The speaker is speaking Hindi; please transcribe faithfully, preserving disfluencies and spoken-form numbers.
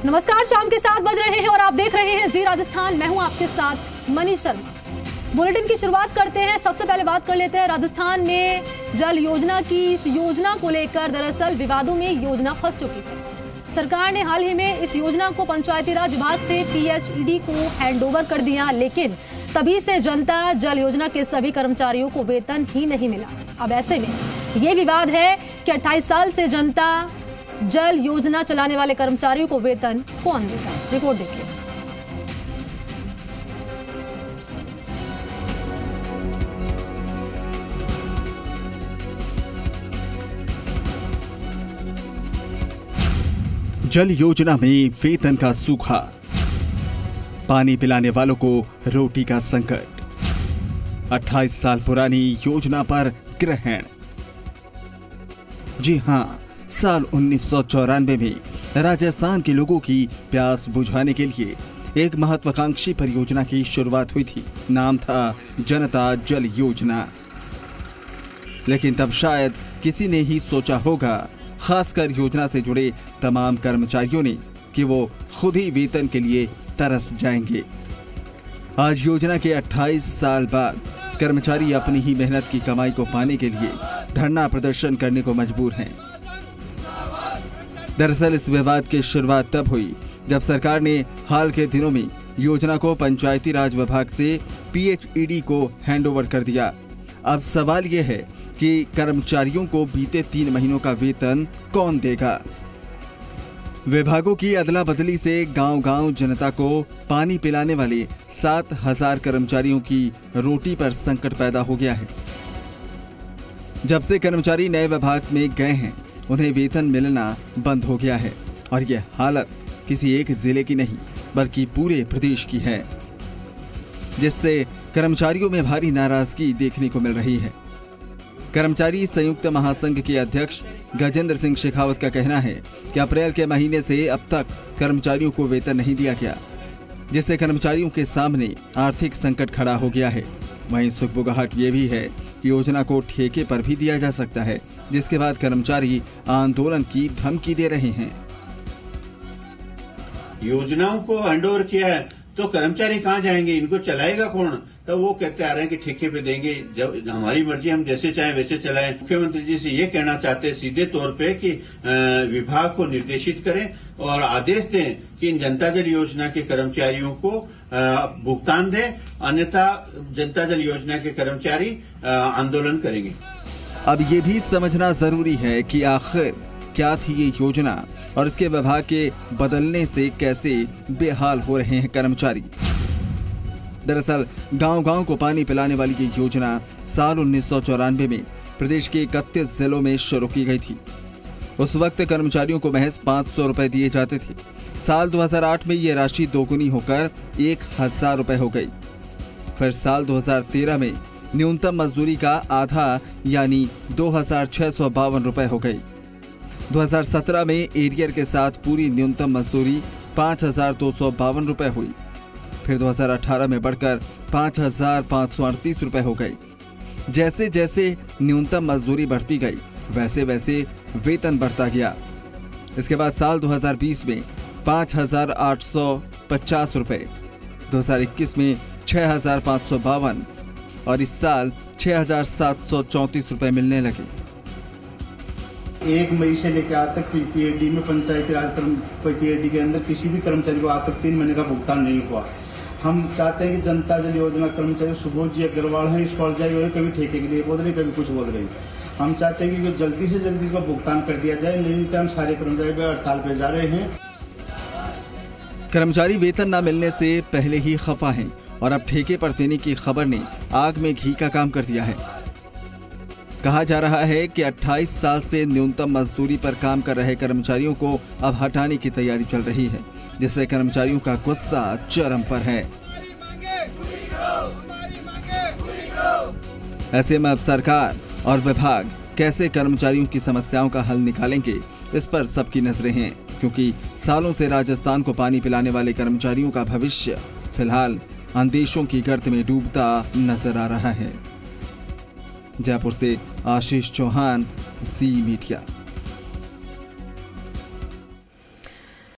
नमस्कार, शाम के सात बज रहे हैं और आप देख रहे हैं जी राजस्थान। मैं हूं आपके साथ मनीष शर्मा। बुलेटिन की शुरुआत करते हैं। सबसे पहले बात कर लेते हैं राजस्थान में जल योजना की। इस योजना को लेकर दरअसल विवादों में योजना फंस चुकी है। सरकार ने हाल ही में इस योजना को पंचायती राज विभाग से पीएचईडी को हैंडओवर कर दिया, लेकिन तभी से जनता जल योजना के सभी कर्मचारियों को वेतन ही नहीं मिला। अब ऐसे में ये विवाद है कि अट्ठाईस साल से जनता जल योजना चलाने वाले कर्मचारियों को वेतन कौन देगा। रिपोर्ट देखिए। जल योजना में वेतन का सूखा, पानी पिलाने वालों को रोटी का संकट, अट्ठाईस साल पुरानी योजना पर ग्रहण। जी हां, साल उन्नीस सौ चौरानवे में राजस्थान के लोगों की प्यास बुझाने के लिए एक महत्वाकांक्षी परियोजना की शुरुआत हुई थी। नाम था जनता जल योजना। लेकिन तब शायद किसी ने ही सोचा होगा, खासकर योजना से जुड़े तमाम कर्मचारियों ने, कि वो खुद ही वेतन के लिए तरस जाएंगे। आज योजना के अट्ठाईस साल बाद कर्मचारी अपनी ही मेहनत की कमाई को पाने के लिए धरना प्रदर्शन करने को मजबूर हैं। दरअसल इस विवाद की शुरुआत तब हुई जब सरकार ने हाल के दिनों में योजना को पंचायती राज विभाग से पीएचईडी को हैंडओवर कर दिया। अब सवाल यह है कि कर्मचारियों को बीते तीन महीनों का वेतन कौन देगा। विभागों की अदला बदली से गांव-गांव जनता को पानी पिलाने वाले सात हजार कर्मचारियों की रोटी पर संकट पैदा हो गया है। जब से कर्मचारी नए विभाग में गए हैं, उन्हें वेतन मिलना बंद हो गया है और यह हालत किसी एक जिले की नहीं बल्कि पूरे प्रदेश की है, जिससे कर्मचारियों में भारी नाराजगी देखने को मिल रही है। कर्मचारी संयुक्त महासंघ के अध्यक्ष गजेंद्र सिंह शेखावत का कहना है कि अप्रैल के महीने से अब तक कर्मचारियों को वेतन नहीं दिया गया, जिससे कर्मचारियों के सामने आर्थिक संकट खड़ा हो गया है। वहीं सुखबुगाहट ये भी है कि योजना को ठेके पर भी दिया जा सकता है, जिसके बाद कर्मचारी आंदोलन की धमकी दे रहे हैं। योजनाओं को हैंडओवर किया है तो कर्मचारी कहाँ जाएंगे, इनको चलाएगा कौन? तो वो कहते आ रहे हैं कि ठेके पे देंगे, जब हमारी मर्जी, हम जैसे चाहें वैसे चलाएं। मुख्यमंत्री जी से ये कहना चाहते हैं सीधे तौर पे कि विभाग को निर्देशित करें और आदेश दें कि इन जनता जल योजना के कर्मचारियों को भुगतान दें, अन्यथा जनता जल योजना के कर्मचारी आंदोलन करेंगे। अब ये भी समझना जरूरी है कि आखिर क्या थी ये योजना और इसके विभाग के बदलने से कैसे बेहाल हो रहे हैं कर्मचारी। दरअसल गांव-गांव को पानी पिलाने वाली ये योजना साल उन्नीस सौ चौरानवे में प्रदेश के इकतीस जिलों में शुरू की गई थी। उस वक्त कर्मचारियों को महज पाँच सौ रुपए दिए जाते थे। साल दो हज़ार आठ में ये राशि दोगुनी होकर एक हजार रुपए हो गई। फिर साल दो हज़ार तेरह में न्यूनतम मजदूरी का आधा यानी दो हजार छह सौ बावन रुपए हो गई। दो हज़ार सत्रह में एरियर के साथ पूरी न्यूनतम मजदूरी पाँच हजार दो सौ बावन रुपए हुई। फिर दो हज़ार अठारह में बढ़कर पाँच हजार पाँच सौ अड़तीस रुपए हो गई। जैसे जैसे न्यूनतम मजदूरी बढ़ती गई, वैसे वैसे वेतन बढ़ता गया। इसके बाद साल दो हज़ार बीस में पाँच हजार आठ सौ पचास रुपए, दो हज़ार इक्कीस में छह हजार पाँच सौ बावन और इस साल छह हजार सात सौ चौंतीस रुपए मिलने लगे। एक मई से लेकर आज तक पीएचईडी में पंचायती राज पीएचईडी के अंदर किसी भी कर्मचारी को आज तक तीन महीने का भुगतान नहीं हुआ। हम चाहते हैं कि जनता जल योजना कर्मचारी सुबोध जी अग्रवाल हैं, इस कॉलेज हुए कभी ठेके के लिए बोल रहे, कभी कुछ बोल रहे। हम चाहते हैं कि जल्दी से जल्दी इसका भुगतान कर दिया जाए, नहीं तो हम सारे कर्मचारी पे हड़ताल पे जा रहे हैं। कर्मचारी वेतन न मिलने से पहले ही खफा हैं और अब ठेके पर देने की खबर ने आग में घी का काम कर दिया है। कहा जा रहा है कि अट्ठाईस साल से न्यूनतम मजदूरी पर काम कर रहे कर्मचारियों को अब हटाने की तैयारी चल रही है, जिससे कर्मचारियों का गुस्सा चरम पर है। ऐसे में अब सरकार और विभाग कैसे कर्मचारियों की समस्याओं का हल निकालेंगे, इस पर सबकी नजरें हैं, क्योंकि सालों से राजस्थान को पानी पिलाने वाले कर्मचारियों का भविष्य फिलहाल अंदेशों की गर्त में डूबता नजर आ रहा है। जयपुर से आशीष चौहान, जी मीडिया।